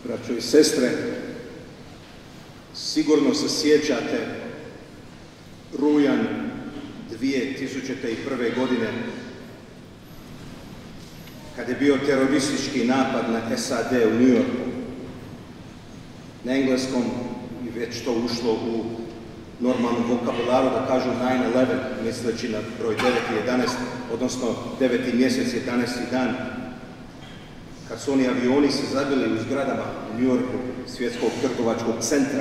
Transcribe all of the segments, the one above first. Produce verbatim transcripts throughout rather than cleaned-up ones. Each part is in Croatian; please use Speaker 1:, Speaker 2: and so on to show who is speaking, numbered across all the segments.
Speaker 1: Braćo i sestre, sigurno se sjećate rujan dvije tisuće prve. godine kad je bio teroristički napad na S A D u New Yorku. Na engleskom je već to ušlo u normalnu vokabularu da kažu nine eleven, misleći na broj devet jedanaest, odnosno deveti mjesec, jedanaesti dan, kad su oni avioni se zabili u zgradama u New Yorku, svjetskog trgovačkog centra.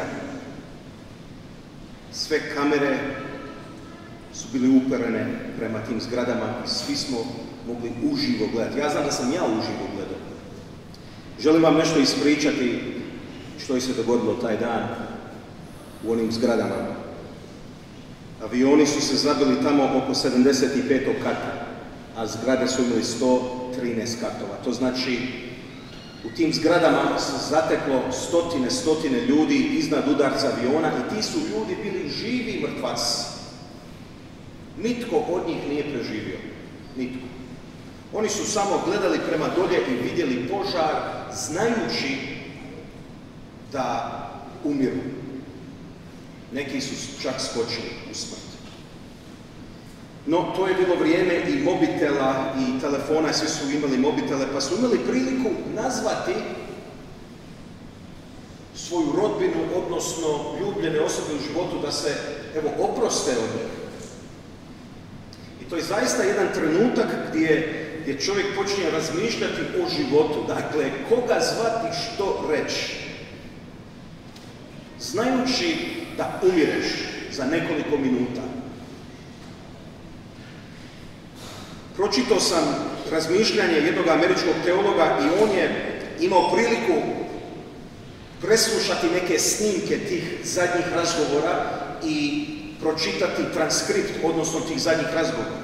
Speaker 1: Sve kamere su bili uperene prema tim zgradama i svi smo mogli uživo gledati. Ja znam da sam ja uživo gledao. Želim vam nešto ispričati što je se dogodilo taj dan u onim zgradama. Avioni su se zabili tamo oko sedamdeset petog kata, a zgrade su imali sto trinaest katova. To znači, u tim zgradama se zateklo stotine, stotine ljudi iznad udarca aviona i ti su ljudi bili živi mrtvaci. Nitko od njih nije preživio. Nitko. Oni su samo gledali prema dolje i vidjeli požar, znajući da umiru. Neki su čak skočili u smrt. No, to je bilo vrijeme i mobitela i telefona, svi su imali mobitele, pa su imali priliku nazvati svoju rodbinu, odnosno ljubljene osobe u životu, da se, evo, oproste od njih. I to je zaista jedan trenutak gdje, gdje čovjek počinje razmišljati o životu. Dakle, koga zvati, što reći. Znajući da umireš za nekoliko minuta. Pročitao sam razmišljanje jednog američkog teologa i on je imao priliku preslušati neke snimke tih zadnjih razgovora i pročitati transkript, odnosno tih zadnjih razgovora.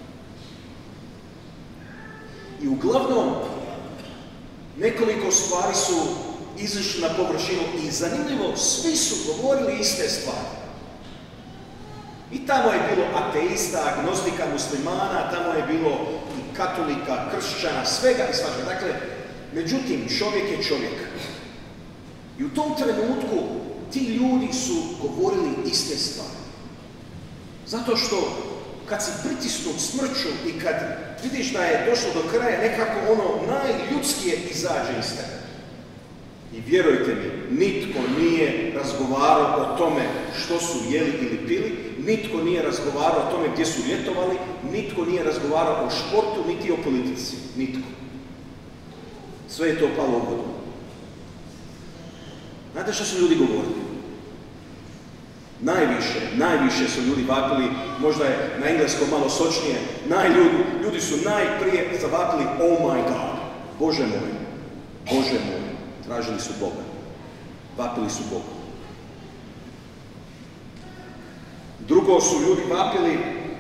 Speaker 1: I uglavnom, nekoliko stvari su izišli na površinu i zanimljivo, svi su govorili iste stvari. I tamo je bilo ateista, agnostika, muslimana, tamo je bilo i katolika, kršćana, svega i svačega. Dakle, međutim, čovjek je čovjek. I u tom trenutku ti ljudi su govorili iste stvari. Zato što kad si pritisnut smrću i kad vidiš da je došlo do kraja, nekako ono najljudskije izađe iz tebe. I vjerujte mi, nitko nije razgovarao o tome što su jeli ili pili, nitko nije razgovarao o tome gdje su ljetovali, nitko nije razgovarao o športu, niti o politici. Nitko. Sve je to palo u vodu. Znate što su ljudi govorili? Najviše, najviše su ljudi vapili, možda je na engleskom malo sočnije, najljudi, ljudi su najprije zavapili oh my God, Bože moj, Bože moj, tražili su Boga, vapili su Boga. Drugo su ljudi vapili,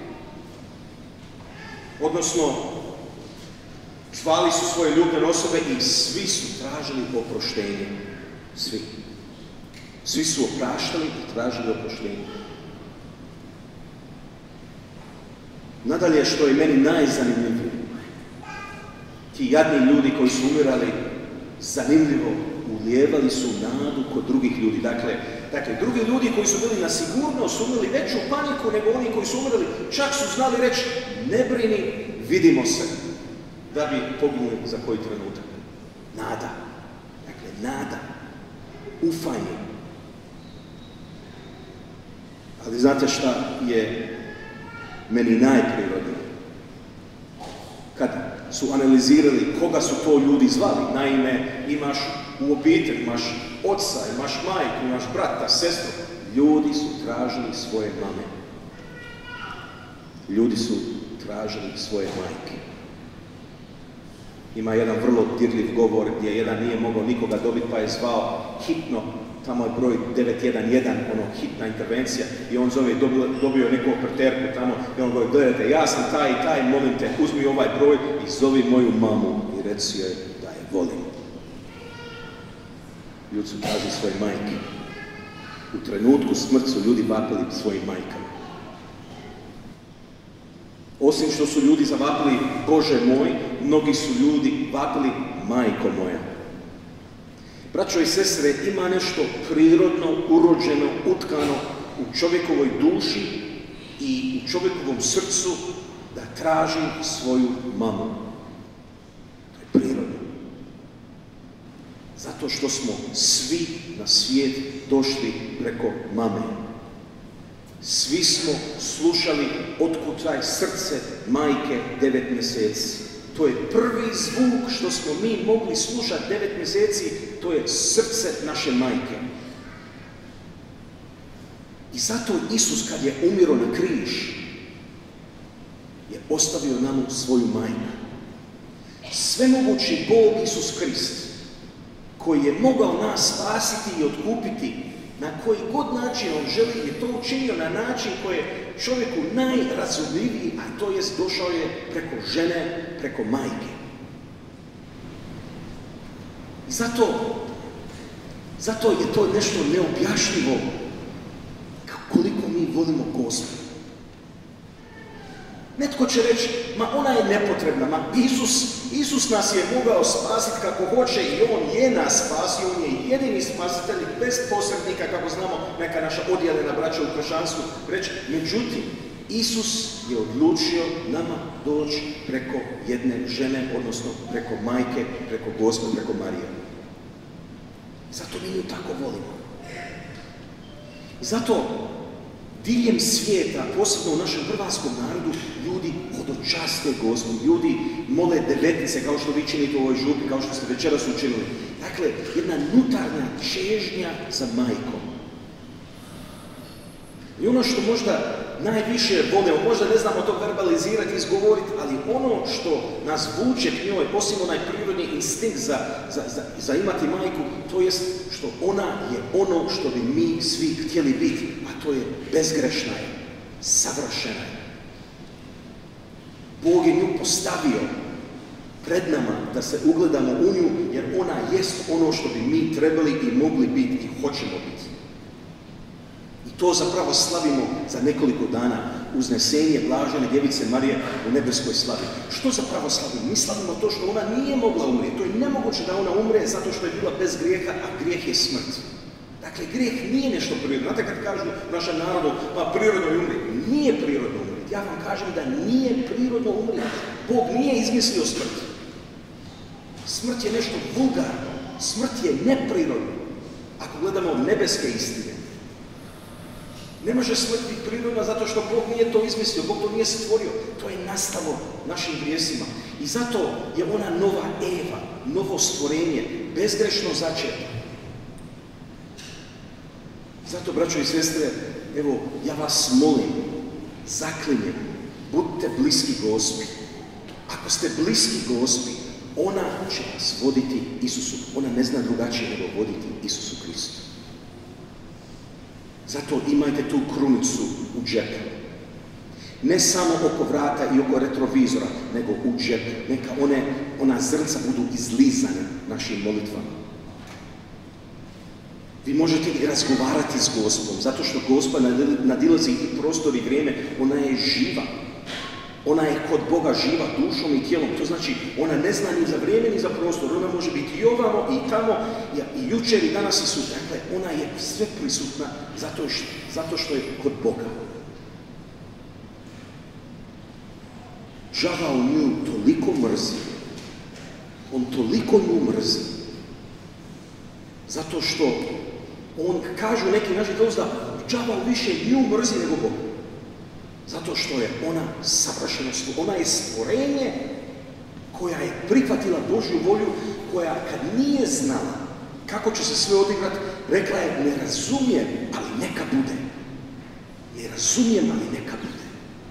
Speaker 1: odnosno zvali su svoje ljubljene osobe i svi su tražili oproštenje, svi. Svi su opraštali i tražili oproštenje. Nadalje, što je meni najzanimljivije, ti jadni ljudi koji su umirali, zanimljivo, ulijevali su nadu kod drugih ljudi. Dakle, dakle, drugi ljudi koji su bili na sigurno su umrli veću paniku nego oni koji su umrli, čak su znali reći, ne brini, vidimo se, da bi poginuli za koji trenutak. Nada. Dakle, nada. Ufanje. Ali znate šta je meni najprirodnije? Kad su analizirali koga su to ljudi zvali, naime, imaš u obitelji, imaš oca, imaš majku, imaš brata, sestru, ljudi su tražili svoje mame. Ljudi su tražili svoje majke. Ima jedan vrlo dirljiv govor gdje jedan nije mogao nikoga dobiti pa je zvao hitno, tamo je broj devet jedan jedan, ono, hitna intervencija, i on zove, dobio, dobio neku operaterku tamo i on govori, gledajte, ja sam taj i taj, molim te, uzmi ovaj broj i zovi moju mamu i reci joj da je volim. Ljudi su tražili svoje majke. U trenutku smrt su ljudi vapili svojim majkama. Osim što su ljudi zavapili Bože moj, mnogi su ljudi vapili majko moja. Braćo i sestre, ima nešto prirodno, urođeno, utkano u čovjekovoj duši i u čovjekovom srcu da traži svoju mamu. To je prirodno. Zato što smo svi na svijet došli preko mame. Svi smo slušali otkucaj srce majke devet mjeseci. To je prvi zvuk što smo mi mogli slušati devet mjeseci, to je srce naše majke. I zato Isus kad je umiro na križ, je ostavio nam svoju majku. Svemogući Bog Isus Krist, koji je mogao nas spasiti i otkupiti, na koji god način on želi, je to učinio na način koji je čovjeku najrazumljiviji, a to jest došao je preko žene, preko majke. I zato, zato je to nešto neobjašnjivo koliko mi volimo Gospoda. Netko će reći, ma ona je nepotrebna, ma Isus, Isus nas je mogao spasiti kako hoće i on je nas spasio, on je jedini spasitelj bez posrednika, kako znamo neka naša odjelena braća u kršćanstvu reći. Međutim, Isus je odlučio nama doći preko jedne žene, odnosno preko majke, preko Gospoda, preko Marije. Zato mi nju tako volimo. Zato diljem svijeta, posebno u našem hrvatskom narodu, ljudi hodočaste Gospodu, ljudi mole devetnice, kao što vi činite u ovoj župi, kao što ste večeras učinili. Dakle, jedna unutarnja čežnja za majkom. I ono što možda najviše volimo, možda ne znamo to verbalizirati, izgovoriti, ali ono što nas vuče k njoj, osim onaj prirodni instinkt za, za, za, za imati majku, to jest što ona je ono što bi mi svi htjeli biti, a to je bezgrešna je, savršena je. Bog je nju postavio pred nama da se ugledamo u nju, jer ona jest ono što bi mi trebali i mogli biti i hoćemo biti. I to zapravo slavimo za nekoliko dana, uznesenje blažene djevice Marije u nebeskoj slavi. Što zapravo slavimo? Mi slavimo to što ona nije mogla umrijeti. To je nemoguće da ona umre zato što je bila bez grijeha, a grijeh je smrt. Dakle, grijeh nije nešto prirodno. Znate kad kažu u našem narodu, pa prirodno je umrijeti. Nije prirodno umrijeti. Ja vam kažem da nije prirodno umrijeti. Bog nije izmislio smrt. Smrt je nešto vulgarno. Smrt je neprirodno. Ako gledamo nebeske istine. Ne može smrt biti prirodna zato što Bog nije to izmislio, Bog to nije stvorio. To je nastalo našim grijesima. I zato je ona nova Eva, novo stvorenje, bezgrešno začeta. Zato, braćo i sestre, evo, ja vas molim, zaklinjem, budite bliski Gospi. Ako ste bliski Gospi, ona će vas voditi Isusu. Ona ne zna drugačije nego voditi Isusu Kristu. Zato imajte tu krunicu u džepu. Ne samo oko vrata i oko retrovizora, nego u džepu. Neka one, ona zrnca budu izlizane našim molitvama. Vi možete i razgovarati s Gospom, zato što Gospa nadilazi i prostor i vrijeme. Ona je živa. Ona je kod Boga živa dušom i tijelom. To znači, ona ne zna ni za vrijeme, ni za prostor. Ona može biti i ovamo, i tamo, i jučer, i danas, i sutra. Dakle, ona je sve prisutna zato što, zato što je kod Boga. Đavao nju toliko mrzi. On toliko nju mrzi. Zato što on, kažu neki naši teolozi, da đavao više nju mrzi nego Boga. Zato što je ona savršenost, ona je stvorenje koja je prihvatila Božju volju, koja kad nije znala kako će se sve odigrati, rekla je ne razumijem, ali neka bude. Ne razumijem, ali neka bude.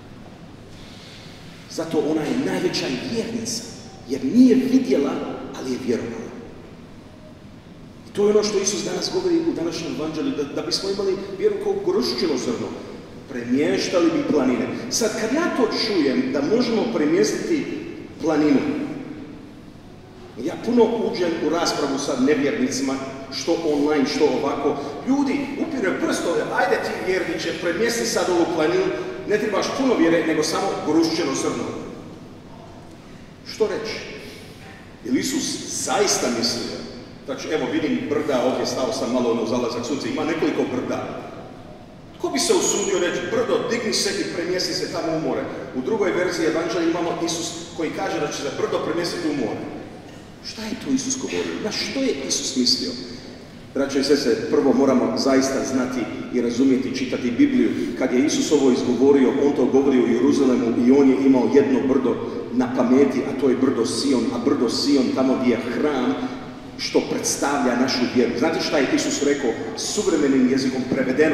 Speaker 1: Zato ona je najveća vjernica, jer nije vidjela, ali je vjerovala. I to je ono što Isus danas govori u današnjem evanđelju, da, da bismo imali vjeru kao goruščino zrno. Premještali bi planine. Sad, kad ja to čujem da možemo premjestiti planinu, ja puno uđem u raspravu sa nevjernicima, što online, što ovako. Ljudi upire prstove, ajde ti vjerniče, premjesti sad ovu planinu, ne trebaš puno vjere, nego samo goruščeno zrno. Što reći? Je li Isus zaista mislio Znači, evo vidim brda, ovdje stao sam malo ono zalazak sunca, ima nekoliko brda. Ko bi se usudio reći, brdo, digni se i premjesti se tamo u more. U drugoj verziji evanđelja imamo Isus koji kaže da će se brdo premjestiti u more. Šta je to Isus govorio? Na što je Isus mislio? Braćo i sestre, prvo moramo zaista znati i razumjeti, čitati Bibliju. Kad je Isus ovo izgovorio, on to govorio u Jeruzalemu i on je imao jedno brdo na pameti, a to je brdo Sion, a brdo Sion tamo gdje je hram, što predstavlja našu vjeru. Znate šta je Isus rekao suvremenim jezikom prevedeno?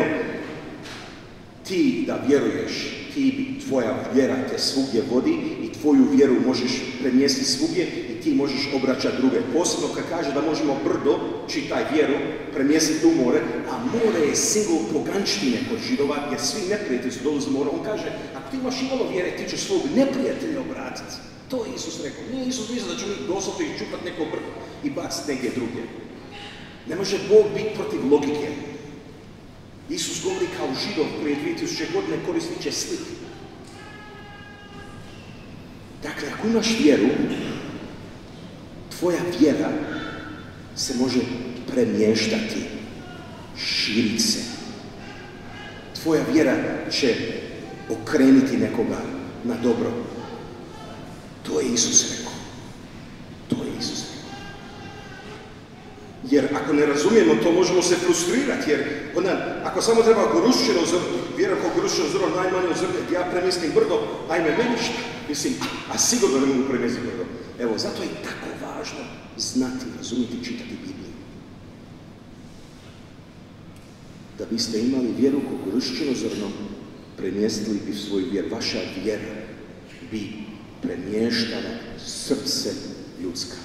Speaker 1: Ti da vjeruješ, ti, tvoja vjera te svugdje vodi i tvoju vjeru možeš premjestiti svugdje i ti možeš obraćati druge. Posebno kad kaže da možemo brdo, čitaj vjeru, premjestiti u more, a more je simbol poganštine kod Židova, jer svi neprijatelji su dolazi mora. On kaže, ako ti imaš imalo vjere, ti ćeš svog neprijatelja obratiti. To je Isus rekao. Nije Isus mislio da će mi doslovno iščupati neko brdo i baciti negdje drugdje. Ne može Bog biti protiv logike. Isus govori kao Židov prije dvije tisuće godine, koristit će slike. Dakle, ako imaš vjeru, tvoja vjera se može premještati, širiti se. Tvoja vjera će okrenuti nekoga na dobro. To je Isus rekao. To je Isus rekao. Jer ako ne razumijemo to, možemo se frustrirati, jer onda, ako samo treba goruščino zrno, vjerujem kao goruščino zrno, najmanje zrno, ja premjestim brdo, ajme meni šta? Mislim, a sigurno ne mogu premjestiti brdo. Evo, zato je tako važno znati, razumjeti, čitati Bibliju. Da biste imali vjeru kao goruščino zrno, premjestili bi svoju vjeru. Vaša vjera bi premještala srce ljudska.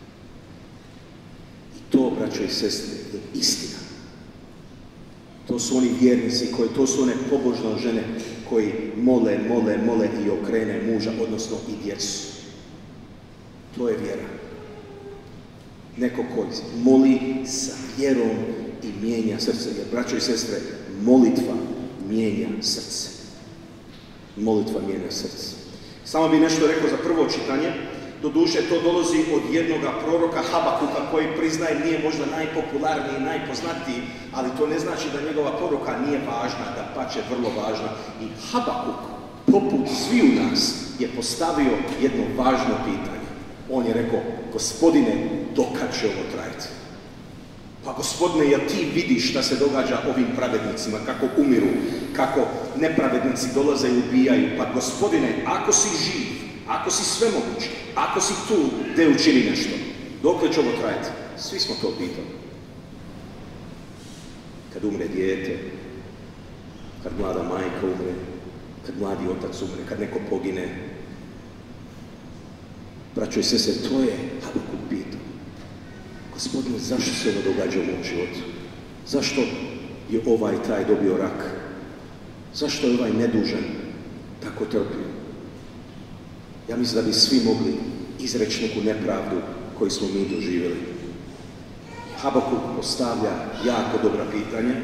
Speaker 1: To, braćo i sestre, je istina. To su oni vjernici, koji, to su one pobožne žene koji mole, mole, mole i okrene muža, odnosno i djecu. To je vjera. Neko ko moli sa vjerom i mijenja srce. Jer, braćo i sestre, molitva mijenja srce. Molitva mijenja srce. Samo bi nešto rekao za prvo čitanje. Doduše, to dolazi od jednoga proroka Habakuka koji, priznaje, nije možda najpopularniji i najpoznatiji, ali to ne znači da njegova poruka nije važna, da pače vrlo važna. I Habakuk, poput svi u nas, je postavio jedno važno pitanje. On je rekao, Gospodine, dokad će ovo trajati? Pa Gospodine, jel ti vidiš šta se događa ovim pravednicima, kako umiru, kako nepravednici dolaze i ubijaju? Pa Gospodine, ako si živ, ako si svemoguć, ako si tu, gdje učini nešto, dokle će ovo trajati? Svi smo to pitali. Kad umre dijete, kad mlada majka umre, kad mladi otac umre, kad neko pogine. Braćo i sestre, to je Habakuk pitao. Gospodine, zašto se ovo događa u mom životu? Zašto je ovaj taj dobio rak? Zašto je ovaj nedužan tako trpio? Ja mislim da bi svi mogli izreći neku nepravdu koju smo mi doživjeli. Habakuk postavlja jako dobra pitanja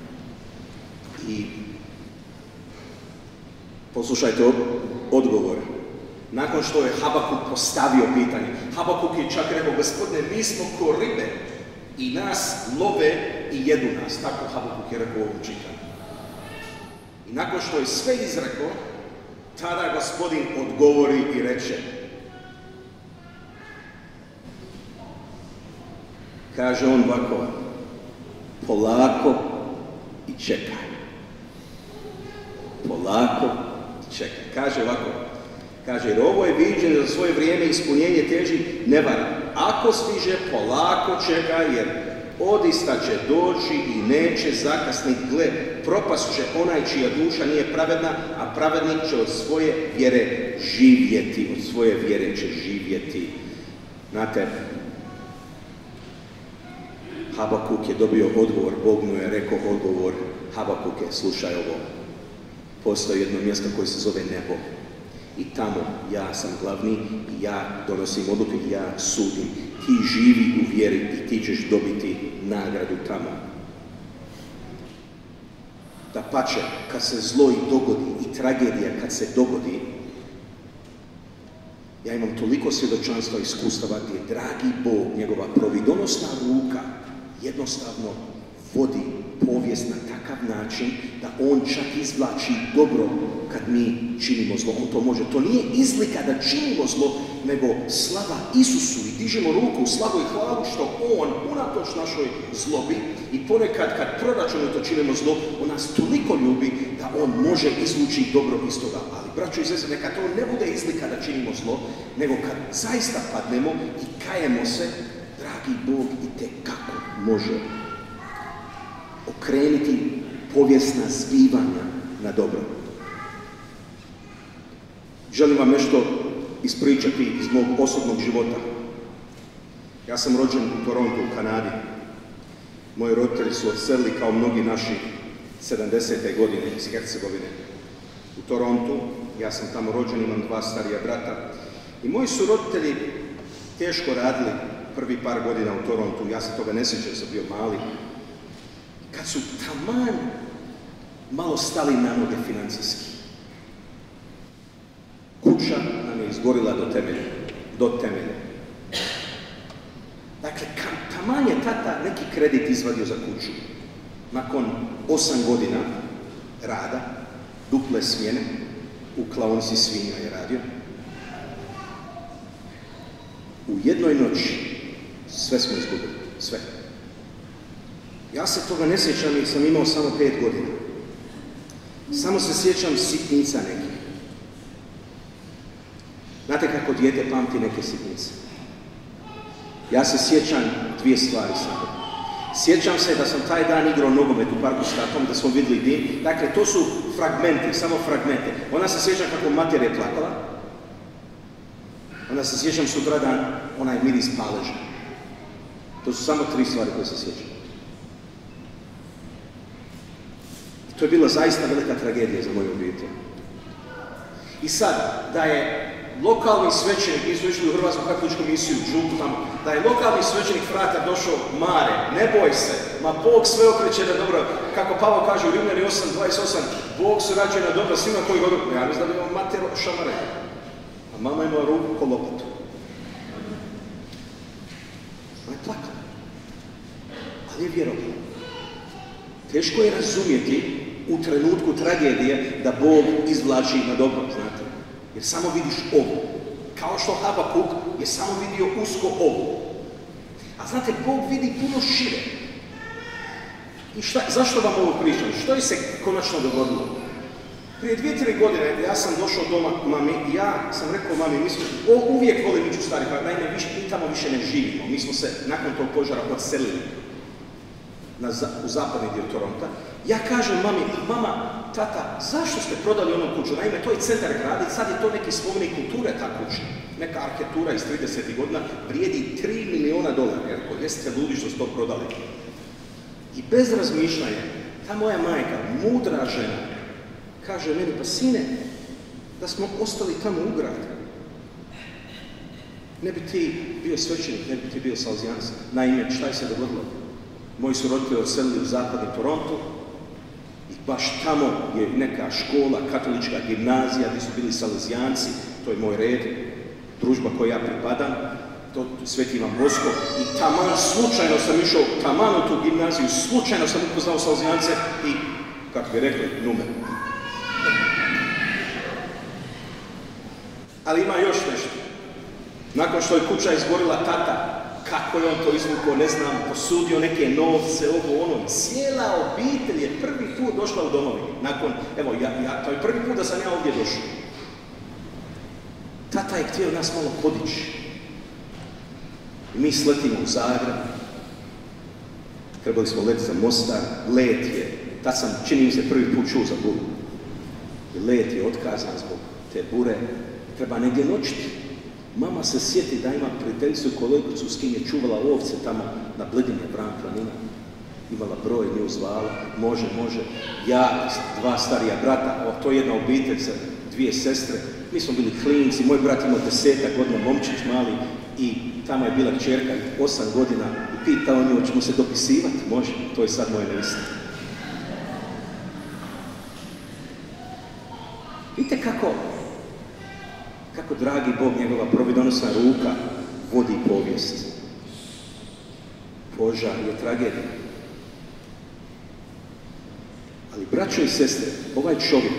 Speaker 1: i poslušajte odgovor. Nakon što je Habakuk postavio pitanje, Habakuk je čak rekao, Gospodine, mi smo ko ribe i nas love i jedu nas. Tako Habakuk je rekao u ovom čitanju. I nakon što je sve izrekao, tada Gospodin odgovori i reče, kaže on ovako, polako i čekaj. Polako i čekaj. Kaže ovako, kaže, jer ovo je viđenje za svoje vrijeme, ispunjenje teži, ne vara. Ako stiže, polako čekaj, jer odista će doći i neće zakasniti. Gle, propast će onaj čija duša nije pravedna, a pravednik će od svoje vjere živjeti. Od svoje vjere će živjeti. Znate, Habakuk je dobio odgovor, Bog mu je rekao odgovor, Habakuke, slušaj ovo, postoji jedno mjesto koje se zove nebo. I tamo ja sam glavni i ja donosim odluke i ja sudim. Ti živi u vjeri i ti ćeš dobiti nagradu tamo. Dapače, kad se zlo i dogodi i tragedija kad se dogodi, Ja imam toliko svjedočanstva i iskustava gdje dragi Bog, njegova providonosna ruka jednostavno vodi povijest na takav način da on čak izvlači dobro kad mi činimo zlo. On to može. To nije izlika da činimo zlo, nego slava Isusu i dižemo ruku u slavu i hlavu što on, unatoč našoj zlobi i ponekad kad proračunito činimo zlo, on nas toliko ljubi da on može izvući dobro iz toga. Ali, braćo i sestre, neka to ne bude izlika da činimo zlo, nego kad zaista padnemo i kajemo se, dragi Bog itekako može okrenuti povijesna zbivanja na dobro. Želim vam nešto ispričati iz mog osobnog života. Ja sam rođen u Torontu, u Kanadi. Moji roditelji su odselili kao mnogi naši sedamdesete godine iz Hercegovine u Torontu. Ja sam tamo rođen, imam dva starija brata. I moji su roditelji teško radili prvi par godina u Torontu. Ja se toga ne sjećam, sam bio mali. Kad su taman malo stali na noge financijski. Kuća nam je izgorila do temelja. Do temelja. Dakle, taman je tata neki kredit izvadio za kuću. Nakon osam godina rada, duple smjene, u klaonici svinja je radio. U jednoj noći sve smo izgubili. Sve. Ja se toga ne sjećam jer sam imao samo pet godina. Samo se sjećam sitnica nekih. Znate kako dijete pamti neke sitnice? Ja se sjećam dvije stvari samo. Sjećam se da sam taj dan igrao nogomet u parku s tatom, da smo vidjeli dim. Dakle, to su fragmenti, samo fragmente. Ona se sjećam kako mater je plakala. Onda se sjećam sutradan onaj miris paleža. To su samo tri stvari koje se sjećam. To je bila zaista velika tragedija za moju obitelj. I sad, da je lokalni svećenik, mi smo išli u Hrvatsku katoličku misiju, župu tamo, da je lokalni svećenik frata došao, Mare, ne boj se, ma Bog sve okreće na dobro, kako Pavao kaže u Rimljani osam dvadeset osam, Bog surađuje na dobro svima koji god, ja ne znam da imamo mater šamare, a mama imala ruku ko lopatu. Ona je plakala, ali je vjerovala. Teško je razumjeti u trenutku tragedije da Bog izvlači na dobro, znate. Jer samo vidiš ovo. Kao što Habakuk je samo vidio usko ovo. A znate, Bog vidi puno šire. I šta, zašto vam ovo pričam? Što je se konačno dogodilo? Prije dvije, tri godine ja sam došao doma k mami i ja sam rekao mami, mi smo o, uvijek volim ići u stari grad, naime, mi tamo više ne živimo. Mi smo se nakon tog požara odselili na, u zapadni dio Toronta. Ja kažem mami, mama, tata, zašto ste prodali onu kuću? Naime, to je centar grada i sad je to neki spomenik kulture, ta kuća. Neka arhitektura iz tridesetih godina vrijedi tri miliona dolara. Jer ako jeste ludi što ste to prodali. I bez razmišljanja, ta moja majka, mudra žena, kaže meni, pa sine, da smo ostali tamo u gradu. Ne bi ti bio svećenik, ne bi ti bio salezijanac. Naime, šta je se dogodilo? Moji su roditelji odselili u zapadni Toronto i baš tamo je neka škola, katolička gimnazija gdje su bili salezijanci, to je moj red, družba kojoj ja pripadam, to Sveti Ivan Bosko, i taman slučajno sam išao taman u tu gimnaziju, slučajno sam upoznao salezijance i, kako bi rekli, numer. Ali ima još nešto. Nakon što je kuća izgorila, tata, kako je on to izvukao, ne znam, posudio neke novce, ovo, ono. Cijela obitelj je prvi put došla u domovi. Nakon, evo, ja, ja, to je prvi put da sam ja ovdje došao. Tata je htio nas malo podići. I mi sletimo u Zagreb. Trebali smo letiti za Mostar. Let je, tad sam, čini mi se, prvi put čuo za buru. I let je otkazan zbog te bure. Treba negdje noćiti. Mama se sjeti da ima prijateljicu kolegicu s kim je čuvala ovce tamo na Blidini, Bran planina. Imala broj, nju zvala, može, može. Ja, dva starija brata, o, to je jedna obitelj sa dvije sestre. Mi smo bili klinci, moj brat imao desetak godina, momčić mali, i tamo je bila kćerka osam godina i pitao nju, hoćemo se dopisivati, može, to je sad moja nevista. Vidite kako, kako dragi Bog, njegova providonosna ruka vodi povijest. Požar je tragedija. Ali, braćo i sestre, ovaj čovjek,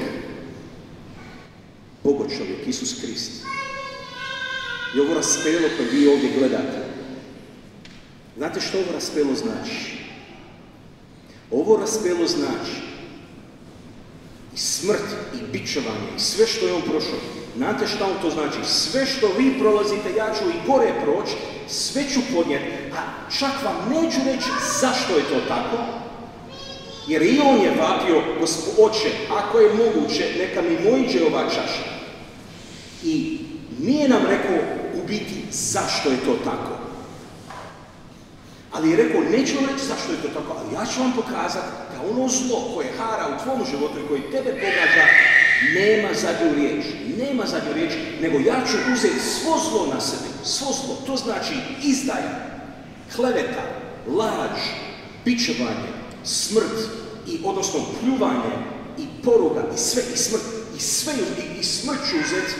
Speaker 1: Bogo čovjek, Isus Krist, i ovo raspelo koje vi ovdje gledate, znate što ovo raspelo znači? Ovo raspelo znači i smrt, i bičevanje, i sve što je on prošao. Znate šta on to znači? Sve što vi prolazite, ja ću i gore proći, sve ću podnijeti, a čak vam neću reći zašto je to tako, jer i on je vapio, Oče, ako je moguće, neka mi mojiđe ova čaša. I nije nam rekao u biti zašto je to tako. Ali je rekao, neću vam reći zašto je to tako, ali ja ću vam pokazati da ono zlo koje hara u tvom životu i koje tebe pogađa, nema zadnju riječ, nema zadnju riječ, nego ja ću uzeti svo zlo na sebe, svo zlo, to znači izdaja, kleveta, laž, bičevanje, smrt, i odnosno pljuvanje, i poruga, i sve, i smrt, i sve, i, i smrt ću uzeti,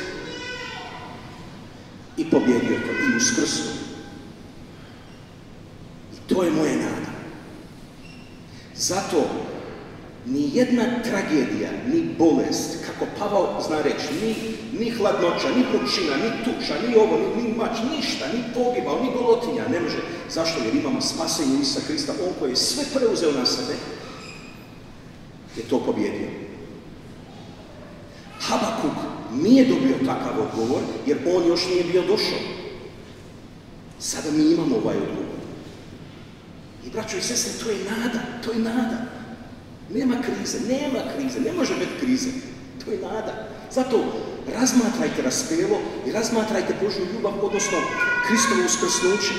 Speaker 1: i pobjedio to, i uskrsnuo. I to je moja nada. Zato ni jedna tragedija, ni bolest, kako Pavao zna reći, ni, ni hladnoća, ni pučina, ni tuča, ni ovo, ni, ni mač, ništa, ni pogibao, ni golotinja, ne može. Zašto? Jer imamo spasenje Isusa Krista, on koji je sve preuzeo na sebe, je to pobjedio. Habakuk nije dobio takav odgovor, jer on još nije bio došao. Sada mi imamo ovaj odgovor. I braćo i sestre, to je nada, to je nada. Nema krize, nema krize, ne može biti krize. To je nada. Zato razmatrajte raspelo i razmatrajte Božju ljubav, odnosno Kristovo uskrsnuće.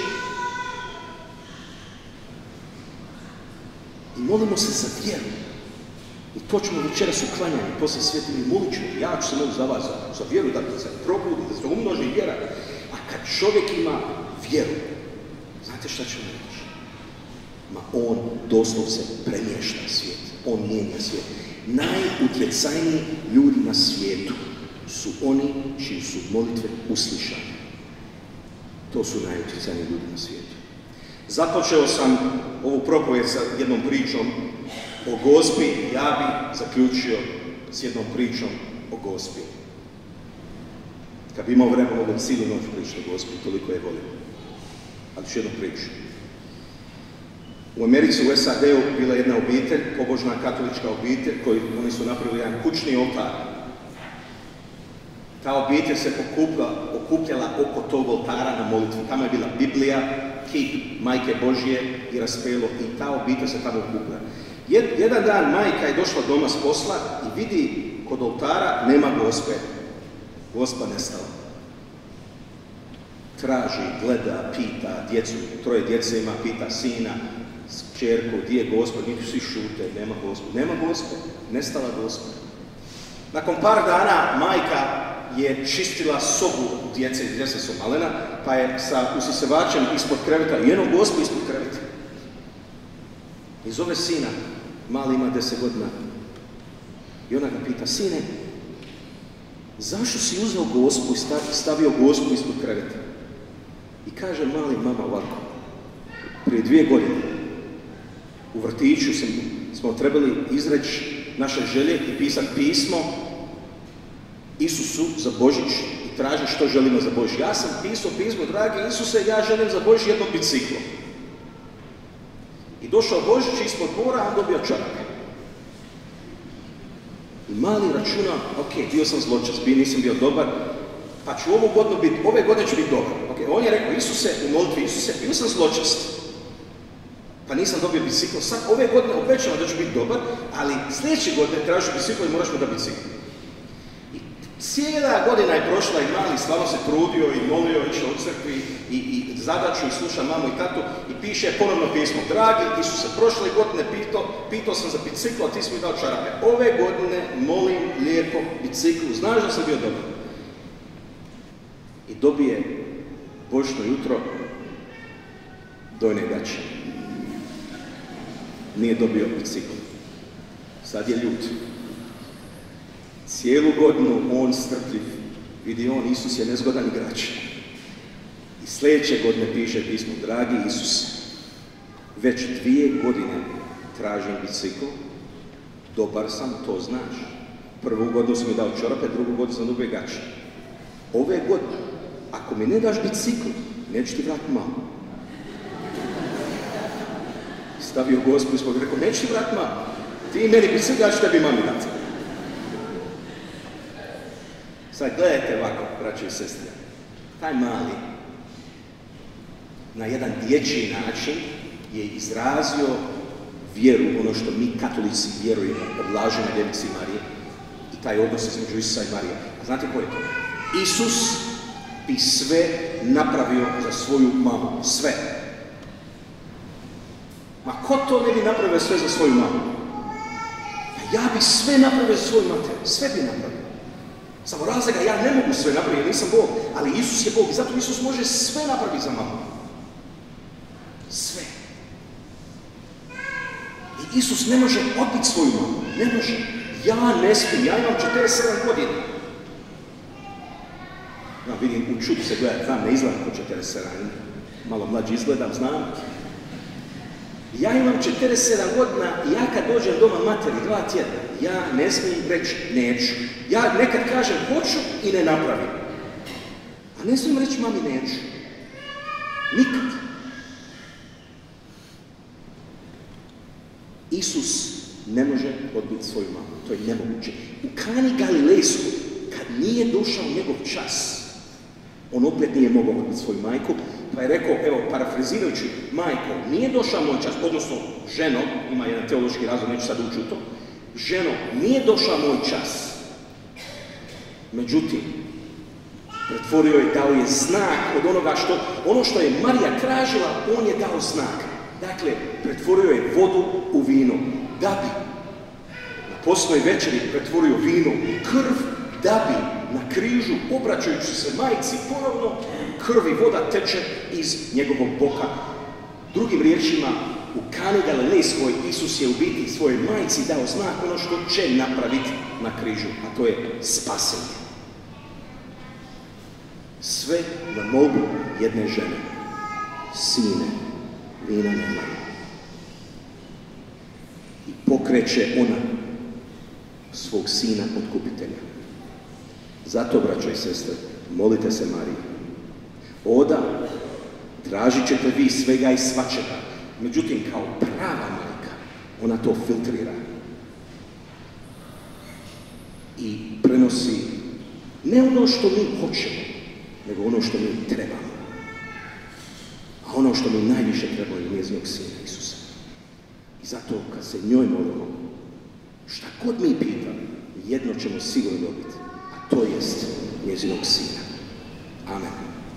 Speaker 1: I molimo se za vjeru. I to ćemo večeras u klanjanju, poslije svetili molit ću, ja ću se moliti za vas, za, za vjeru, da se probudi, da se umnoži vjera. A kad čovjek ima vjeru, znate šta će mu reći? Ma on doslovce premješta svijet, on mijenja svijet. Najutjecajniji ljudi na svijetu su oni čiji su molitve uslišane. To su najutjecajniji ljudi na svijetu. Započeo sam ovu propovijed sa jednom pričom o Gospi, ja bi zaključio s jednom pričom o Gospi. Kad bi imao vremena, mogu cijelu noć pričati o Gospi, toliko je volim. Ali ću jednu priču. U Americi, u S A D-u, bila jedna obitelj, pobožna katolička obitelj, koju oni su napravili jedan kućni oltar. Ta obitelj se okupila, okupljala oko tog oltara na molitvi. Tamo je bila Biblija, kip Majke Božje i raspelo, i ta obitelj se tamo okupila. Jed, jedan dan majka je došla doma s posla i vidi kod oltara nema Gospe. Gospa nestala. Traži, gleda, pita djecu, troje djece ima, pita sina, kćerku, gdje je Gospa, njih svi šute, nema Gospe. Nema Gospe, nestala Gospa. Nakon par dana majka je čistila sobu djece, djeca su malena, pa je sa usisavačem ispod kreveta, jedno Gospe ispod kreveta. I zove sina, mali ima deset godina. I ona ga pita, sine, zašto si uzeo Gospu i stavio Gospu ispod kreveta? I kaže mali, mama, ovako, prije dvije godine u vrtiću sam, smo trebali izreći naše želje i pisati pismo Isusu za Božić i tražiti što želimo za Božić. Ja sam pisao pismo, dragi Isuse, ja želim za Božić jedno biciklo. I došao Božić ispod dvora, a on dobio čarape. I mali računa, ok, bio sam zločest, bio, nisam bio dobar, pa ću ovu godinu biti, ove godine ću biti dobar. Okay, on je rekao, Isuse, u molitvi, Isuse, bio sam zločest, pa nisam dobio biciklo. Sad ove godine obećavam da ću biti dobar, ali sljedeće godine tražiš biciklo i moraš mu da biciklo. I cijela godina je prošla i mali stvarno se trudio i molio, išao u crkvi i, i zadaću i sluša mamu i tatu i piše ponovno pismo. Dragi Isuse, prošle godine pitao, pitao sam za biciklo, a ti si mi dao čarape. Ove godine molim lijepo biciklu, znaš da sam bio dobar. I dobije božno jutro dojne gaće. Nije dobio bicikl. Sad je ljut. Cijelu godinu on strpljiv Vidi on, Isus je nezgodan igrač. I sljedeće godine piše pismo, dragi Isus, već dvije godine tražim bicikl, dobar sam, to znaš. Prvu godinu sam mi dao čorape, drugu godinu sam dobio gače. Ove godine, ako mi ne daš bicikl, neću ti vratiti mamu. Stavio Gospu ispod i rekao, neću ti vratiti mamu. Ti meni bicikl, ja ću tebi mami dati. Sad gledajte ovako, braće i sestre. Taj mali, na jedan dječji način, je izrazio vjeru, ono što mi katolici vjerujemo, oblažene Djevici Marije, i taj odnos između Isusa i Marije. A znate ko je to? Isus bi sve napravio za svoju mamu. Sve. Ma ko to ne bi napravio sve za svoju mamu? Ja bi sve napravio za svoju mater. Sve bi napravio. Samo razlika, ja ne mogu sve napraviti, nisam Bog, ali Isus je Bog i zato Isus može sve napraviti za mamu. Sve. I Isus ne može odbiti svoju mamu. Ne može. Ja ne smijem, ja imam četrdeset sedam godina. Ja vidim, u čudu se gledam, znam, ne izgledam ko četrdeset sedam, malo mlađi izgledam, znam. Ja imam četrdeset sedam godina i ja kad dođem doma materi dva tjedna, ja ne smijem reći neću. Ja nekad kažem hoću i ne napravim. A ne smijem reći mami neću. Nikad. Isus ne može odbiti svoju mamu. To je nemoguće. U Kani Galilejskoj, kad nije došao njegov čas, on opet nije mogao odbiti svoju majku, pa je rekao, evo, parafrazirajući, majko, nije došao moj čas, odnosno, ženo, ima jedan teološki razlog, neću sad ući u to, ženo, nije došao moj čas. Međutim, pretvorio je, dao je znak od onoga što, ono što je Marija tražila, on je dao znak. Dakle, pretvorio je vodu u vino, da bi na posljednjoj večeri pretvorio vino u krv, da bi na križu, obraćajući se majci, ponovno krv i voda teče iz njegovog boka. Drugim riječima, u Kani Galilejskoj Isus je u biti svojoj majci dao znak ono što će napraviti na križu, a to je spasenje. Sve na molbu jedne žene. Sine, vina nema. I pokreće ona svog sina otkupitelja. Zato, braćo i sestre, molite se Mariji. Oda, tražit ćete vi svega i svačega. Međutim, kao prava majka, ona to filtrira. I prenosi ne ono što mi hoćemo, nego ono što mi trebamo. A ono što mi najviše trebamo je njezinog sina Isusa. I zato, kad se njoj molimo, šta god mi pitamo, jedno ćemo sigurno dobiti. To jest njezinog sina. Amen.